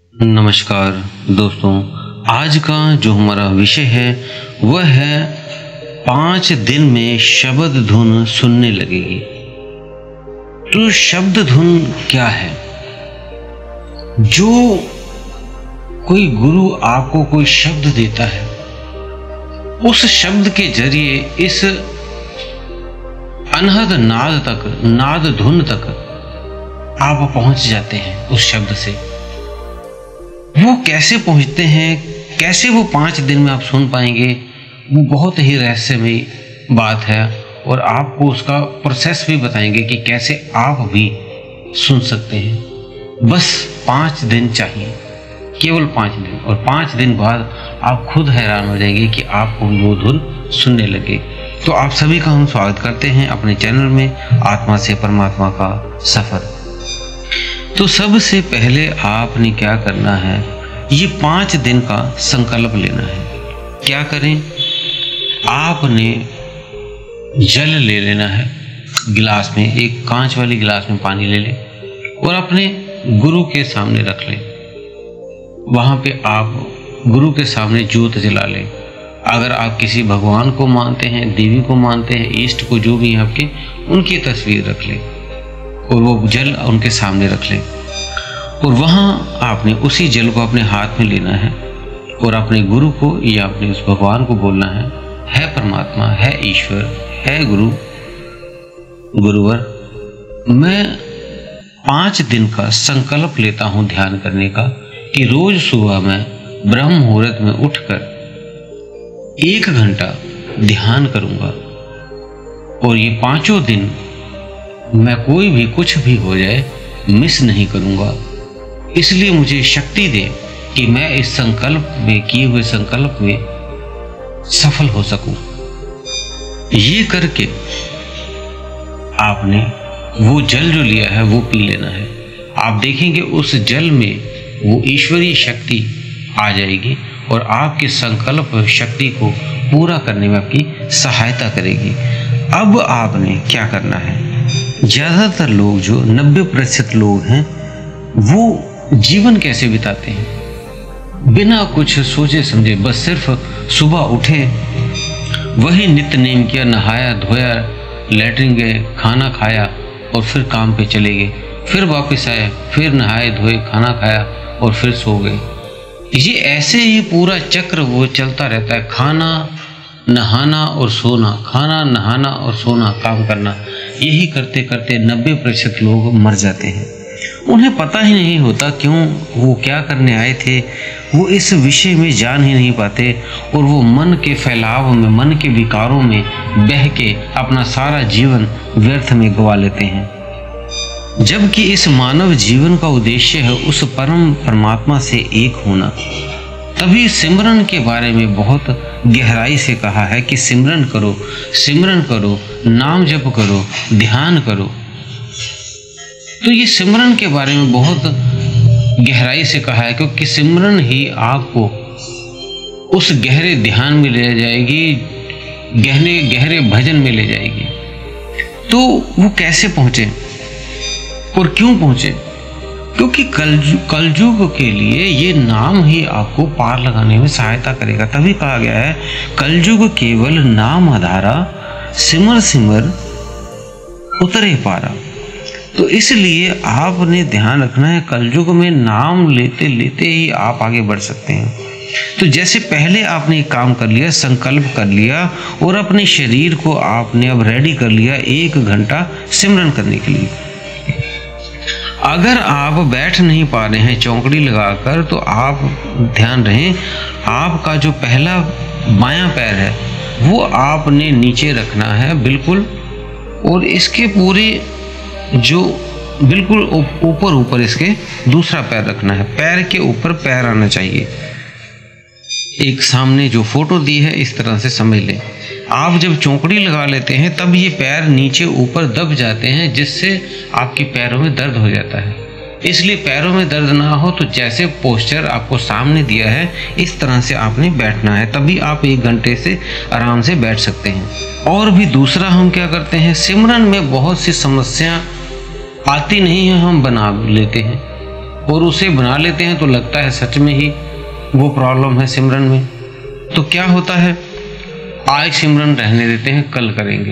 नमस्कार दोस्तों, आज का जो हमारा विषय है वह है 5 दिन में शब्द धुन सुनने लगेगी। तो शब्द धुन क्या है? जो कोई गुरु आपको कोई शब्द देता है, उस शब्द के जरिए इस अनहद नाद तक, नाद धुन तक आप पहुंच जाते हैं। उस शब्द से वो कैसे पहुंचते हैं, कैसे वो 5 दिन में आप सुन पाएंगे, वो बहुत ही रहस्यमय बात है। और आपको उसका प्रोसेस भी बताएंगे कि कैसे आप भी सुन सकते हैं। बस 5 दिन चाहिए, केवल 5 दिन, और 5 दिन बाद आप खुद हैरान हो जाएंगे कि आपको वो धुन सुनने लगे। तो आप सभी का हम स्वागत करते हैं अपने चैनल में आत्मा से परमात्मा का सफर। तो सबसे पहले आपने क्या करना है, ये 5 दिन का संकल्प लेना है। क्या करें? आपने जल ले लेना है गिलास में, एक कांच वाली गिलास में पानी ले लें और अपने गुरु के सामने रख लें। वहां पे आप गुरु के सामने ज्योत जला लें। अगर आप किसी भगवान को मानते हैं, देवी को मानते हैं, इष्ट को, जो भी आपके, उनकी तस्वीर रख लें और वो जल उनके सामने रख लें। और वहां आपने उसी जल को अपने हाथ में लेना है और अपने गुरु को या अपने उस भगवान को बोलना है परमात्मा, है ईश्वर, है गुरु, गुरुवर, मैं 5 दिन का संकल्प लेता हूं ध्यान करने का कि रोज सुबह मैं ब्रह्म मुहूर्त में उठकर 1 घंटा ध्यान करूंगा और ये 5 दिन मैं कोई भी कुछ भी हो जाए मिस नहीं करूंगा। इसलिए मुझे शक्ति दे कि मैं इस संकल्प में, किए हुए संकल्प में सफल हो सकूं। ये करके आपने वो जल जो लिया है वो पी लेना है। आप देखेंगे उस जल में वो ईश्वरीय शक्ति आ जाएगी और आपके संकल्प शक्ति को पूरा करने में आपकी सहायता करेगी। अब आपने क्या करना है, ज्यादातर लोग, जो 90% लोग हैं, वो जीवन कैसे बिताते हैं, बिना कुछ सोचे समझे, बस सिर्फ सुबह उठे, वही नित्य नेम किया, नहाया धोया, लेटरिन गए, खाना खाया और फिर काम पे चले गए, फिर वापस आए, फिर नहाए धोए, खाना खाया और फिर सो गए। ये ऐसे ही पूरा चक्र वो चलता रहता है। खाना, नहाना और सोना, खाना, नहाना और सोना, काम करना, यही करते करते 90% लोग मर जाते हैं। उन्हें पता ही नहीं होता क्यों, वो क्या करने आए थे, वो इस विषय में जान ही नहीं पाते और वो मन के फैलाव में, मन के विकारों में बह के अपना सारा जीवन व्यर्थ में गवा लेते हैं। जबकि इस मानव जीवन का उद्देश्य है उस परम परमात्मा से एक होना। तभी सिमरन के बारे में बहुत गहराई से कहा है कि सिमरन करो, सिमरन करो, नाम जप करो, ध्यान करो। तो ये सिमरन के बारे में बहुत गहराई से कहा है, क्योंकि सिमरन ही आपको उस गहरे ध्यान में ले जाएगी, गहरे भजन में ले जाएगी। तो वो कैसे पहुंचे और क्यों पहुंचे? क्योंकि कलयुग के लिए ये नाम ही आपको पार लगाने में सहायता करेगा। तभी कहा गया है, कलयुग केवल नाम आधारा, सिमर सिमर उतरे पारा। तो इसलिए आपने ध्यान रखना है, कलयुग में नाम लेते लेते ही आप आगे बढ़ सकते हैं। तो जैसे पहले आपने एक काम कर लिया, संकल्प कर लिया और अपने शरीर को आपने अब रेडी कर लिया 1 घंटा सिमरन करने के लिए। अगर आप बैठ नहीं पा रहे हैं चौकड़ी लगाकर, तो आप ध्यान रहे, आपका जो पहला बायां पैर है वो आपने नीचे रखना है बिल्कुल, और इसके पूरे जो बिल्कुल ऊपर इसके दूसरा पैर रखना है। पैर के ऊपर पैर आना चाहिए। एक सामने जो फोटो दी है इस तरह से समझ लें। आप जब चौकड़ी लगा लेते हैं तब ये पैर नीचे ऊपर दब जाते हैं, जिससे आपके पैरों में दर्द हो जाता है। इसलिए पैरों में दर्द ना हो तो जैसे पोस्चर आपको सामने दिया है इस तरह से आपने बैठना है, तभी आप 1 घंटे से आराम से बैठ सकते हैं। और भी दूसरा हम क्या करते हैं, सिमरन में बहुत सी समस्या आती नहीं है, हम बना लेते हैं और उसे बना लेते हैं तो लगता है सच में ही वो प्रॉब्लम है सिमरन में। तो क्या होता है, आज सिमरन रहने देते हैं, कल करेंगे।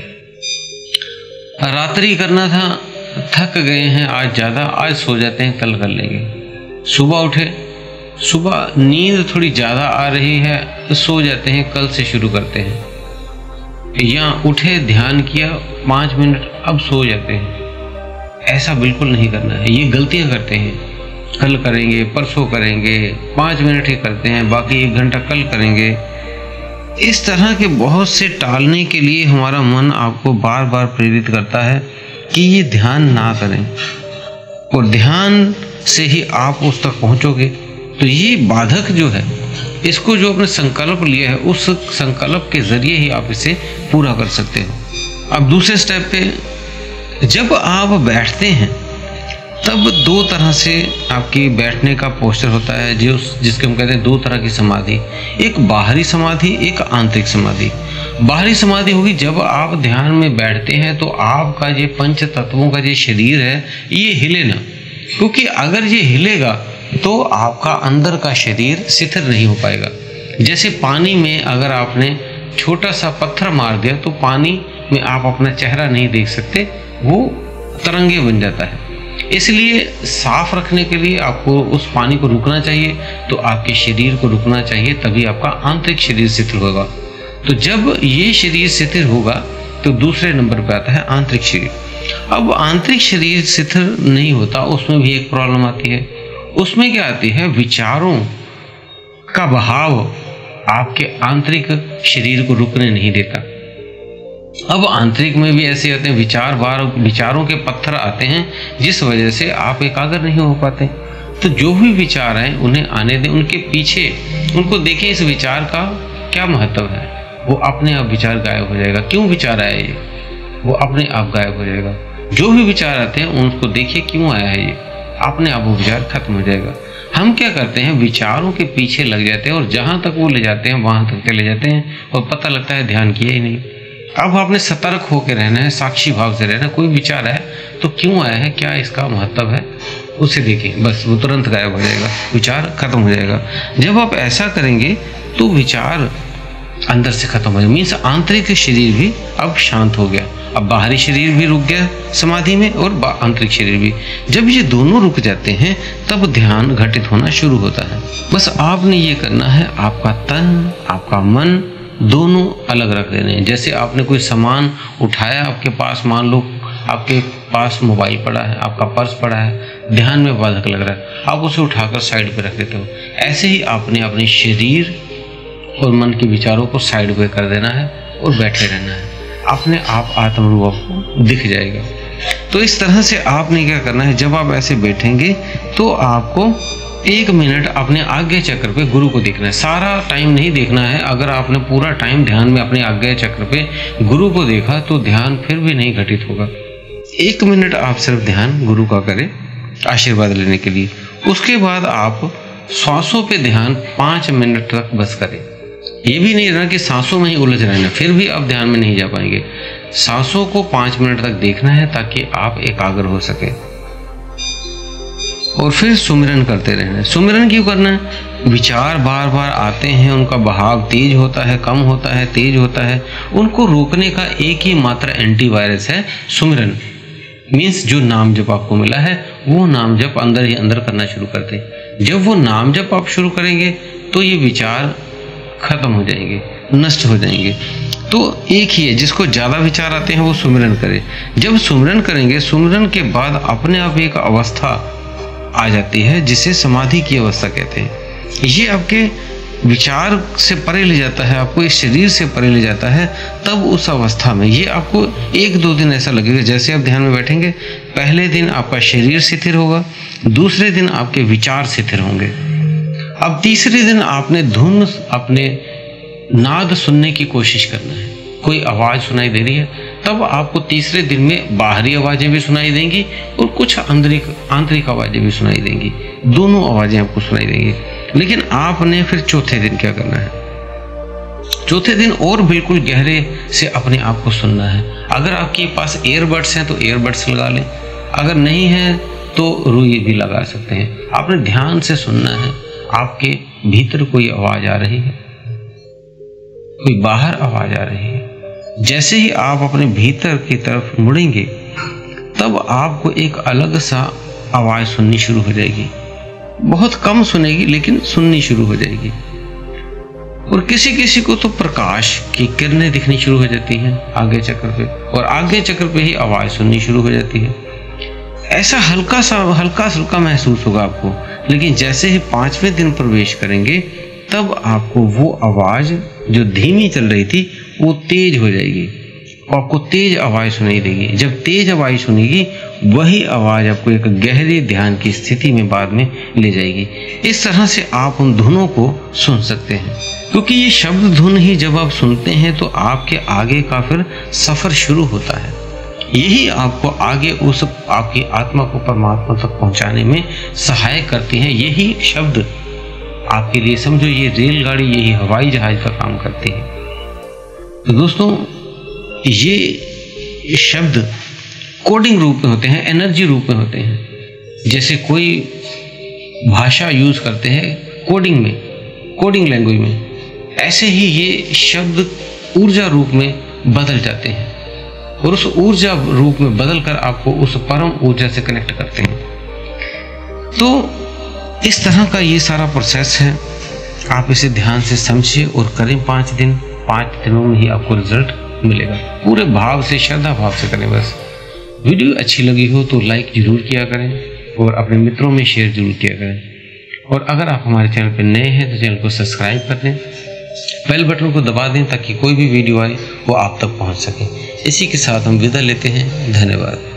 रात्रि करना था, थक गए हैं आज ज़्यादा, आज सो जाते हैं, कल कर लेंगे। सुबह उठे, सुबह नींद थोड़ी ज़्यादा आ रही है तो सो जाते हैं, कल से शुरू करते हैं। या उठे, ध्यान किया 5 मिनट, अब सो जाते हैं। ऐसा बिल्कुल नहीं करना है, ये गलतियां करते हैं। कल करेंगे, परसों करेंगे, 5 मिनट ही करते हैं, बाकी 1 घंटा कल करेंगे। इस तरह के बहुत से टालने के लिए हमारा मन आपको बार बार प्रेरित करता है कि ये ध्यान ना करें, और ध्यान से ही आप उस तक पहुंचोगे। तो ये बाधक जो है, इसको जो आपने संकल्प लिया है, उस संकल्प के जरिए ही आप इसे पूरा कर सकते हो। अब दूसरे स्टेप पे जब आप बैठते हैं तब 2 तरह से आपकी बैठने का पोस्चर होता है, जिसके हम कहते हैं 2 तरह की समाधि। एक बाहरी समाधि, एक आंतरिक समाधि। बाहरी समाधि होगी जब आप ध्यान में बैठते हैं तो आपका ये पंच तत्वों का ये शरीर है ये हिले ना, क्योंकि अगर ये हिलेगा तो आपका अंदर का शरीर शिथिल नहीं हो पाएगा। जैसे पानी में अगर आपने छोटा सा पत्थर मार दिया तो पानी में आप अपना चेहरा नहीं देख सकते, वो तरंगे बन जाता है। इसलिए साफ रखने के लिए आपको उस पानी को रुकना चाहिए, तो आपके शरीर को रुकना चाहिए, तभी आपका आंतरिक शरीर शिथिल होगा। तो जब ये शरीर शिथिल होगा तो दूसरे नंबर पर आता है आंतरिक शरीर। अब आंतरिक शरीर शिथिल नहीं होता, उसमें भी एक प्रॉब्लम आती है। उसमें क्या आती है, विचारों का बहाव आपके आंतरिक शरीर को रुकने नहीं देता। अब आंतरिक में भी ऐसे होते हैं, विचारों के पत्थर आते हैं, जिस वजह से आप एकाग्र नहीं हो पाते। तो जो भी विचार आए उन्हें आने दें, उनके पीछे उनको देखें, इस विचार का क्या महत्व है। वो अपने आप विचार गायब हो जाएगा। क्यों विचार आया ये, वो अपने आप गायब हो जाएगा। जो भी विचार आते हैं उनको देखिए क्यों आया है ये, अपने आप वो विचार खत्म हो जाएगा। हम क्या करते हैं, विचारों के पीछे लग जाते हैं और जहां तक वो ले जाते हैं वहां तक चले जाते हैं और पता लगता है ध्यान किया ही नहीं। अब आपने सतर्क होकर रहना है, साक्षी भाव से रहना। कोई विचार है तो क्यों आया है, क्या इसका महत्व है, उसे देखें, बस वो तुरंत गायब हो जाएगा, विचार खत्म हो जाएगा। जब आप ऐसा करेंगे तो विचार अंदर से खत्म हो जाएगा, मीन्स आंतरिक शरीर भी अब शांत हो गया। अब बाहरी शरीर भी रुक गया समाधि में और आंतरिक शरीर भी। जब ये दोनों रुक जाते हैं तब ध्यान घटित होना शुरू होता है। बस आपने ये करना है, आपका तन आपका मन दोनों अलग रख देने हैं। जैसे आपने कोई सामान उठाया, आपके पास मान लो आपके पास मोबाइल पड़ा है, आपका पर्स पड़ा है, ध्यान में बाधक लग रहा है, आप उसे उठाकर साइड पे रख देते हो। ऐसे ही आपने अपने शरीर और मन के विचारों को साइड पे कर देना है और बैठे रहना है, अपने आप आत्मरूप आपको दिख जाएगा। तो इस तरह से आपने क्या करना है, जब आप ऐसे बैठेंगे तो आपको 1 मिनट अपने आज्ञा चक्र पे गुरु को देखना है। सारा टाइम नहीं देखना है। अगर आपने पूरा टाइम ध्यान में अपने आज्ञा चक्र पे गुरु को देखा तो ध्यान फिर भी नहीं घटित होगा। 1 मिनट आप सिर्फ ध्यान गुरु का करें आशीर्वाद लेने के लिए। उसके बाद आप सांसों पे ध्यान 5 मिनट तक बस करें। ये भी नहीं रहना कि सांसों में ही उलझ रहना, फिर भी आप ध्यान में नहीं जा पाएंगे। सांसों को 5 मिनट तक देखना है ताकि आप एकाग्र हो सके, और फिर सुमिरन करते रहना है। सुमिरन क्यों करना है, विचार बार बार आते हैं, उनका बहाव तेज होता है, कम होता है, तेज होता है। उनको रोकने का एक ही मात्र एंटीवायरस है सुमिरन, मीन्स जो नाम जप आपको मिला है वो नाम जप अंदर ही अंदर करना शुरू करते हैं। जब वो नाम जप आप शुरू करेंगे तो ये विचार खत्म हो जाएंगे, नष्ट हो जाएंगे। तो एक ही है, जिसको ज़्यादा विचार आते हैं वो सुमिरन करे। जब सुमिरन करेंगे, सुमिरन के बाद अपने आप एक अवस्था आ जाती है जिसे समाधि की अवस्था कहते हैं। ये आपके विचार से परे ले जाता है, आपको इस शरीर से परे ले जाता है। तब उस अवस्था में ये आपको 1-2 दिन ऐसा लगेगा, जैसे आप ध्यान में बैठेंगे, पहले दिन आपका शरीर शिथिल होगा, दूसरे दिन आपके विचार शिथिल होंगे। अब तीसरे दिन आपने धुन, अपने नाद सुनने की कोशिश करना है। कोई आवाज़ सुनाई दे रही है, तब आपको तीसरे दिन में बाहरी आवाज़ें भी सुनाई देंगी और कुछ आंतरिक आवाज़ें भी सुनाई देंगी। दोनों आवाज़ें आपको सुनाई देंगी। लेकिन आपने फिर चौथे दिन क्या करना है, चौथे दिन और बिल्कुल गहरे से अपने आप को सुनना है। अगर आपके पास ईयरबड्स हैं तो ईयरबड्स लगा लें, अगर नहीं है तो रुई भी लगा सकते हैं। आपने ध्यान से सुनना है। आपके भीतर कोई आवाज आ रही है, कोई बाहर आवाज आ रही है। जैसे ही आप अपने भीतर की तरफ मुड़ेंगे तब आपको एक अलग सा आवाज सुननी शुरू हो जाएगी। बहुत कम सुनेगी लेकिन सुननी शुरू हो जाएगी। और किसी किसी को तो प्रकाश की किरणें दिखनी शुरू हो जाती हैं आगे चक्र पे, और आगे चक्र पे ही आवाज सुननी शुरू हो जाती है। ऐसा हल्का सा महसूस होगा आपको, लेकिन जैसे ही 5वें दिन प्रवेश करेंगे तब आपको वो आवाज जो धीमी चल रही थी वो तेज हो जाएगी, आपको तेज आवाज सुनाई देगी। जब तेज आवाज सुनेगी वही आवाज आपको एक गहरे ध्यान की स्थिति में बाद में ले जाएगी। इस तरह से आप उन धुनों को सुन सकते हैं, क्योंकि ये शब्द धुन ही जब आप सुनते हैं तो आपके आगे का फिर सफर शुरू होता है। यही आपको आगे उस आपकी आत्मा को परमात्मा तक पहुंचाने में सहायक करती हैं। यही शब्द आपके लिए, समझो ये रेलगाड़ी, यही हवाई जहाज का काम करती है। तो दोस्तों, ये शब्द कोडिंग रूप में होते हैं, एनर्जी रूप में होते हैं। जैसे कोई भाषा यूज करते हैं कोडिंग में, कोडिंग लैंग्वेज में, ऐसे ही ये शब्द ऊर्जा रूप में बदल जाते हैं और उस ऊर्जा रूप में बदलकर आपको उस परम ऊर्जा से कनेक्ट करते हैं। तो इस तरह का ये सारा प्रोसेस है। आप इसे ध्यान से समझिए और करें 5 दिन। 5 दिनों में ही आपको रिजल्ट मिलेगा। पूरे भाव से, श्रद्धा भाव से करें बस। वीडियो अच्छी लगी हो तो लाइक जरूर किया करें और अपने मित्रों में शेयर जरूर किया करें। और अगर आप हमारे चैनल पर नए हैं तो चैनल को सब्सक्राइब कर दें, बेल बटन को दबा दें ताकि कोई भी वीडियो आए वो आप तक पहुंच सके। इसी के साथ हम विदा लेते हैं। धन्यवाद।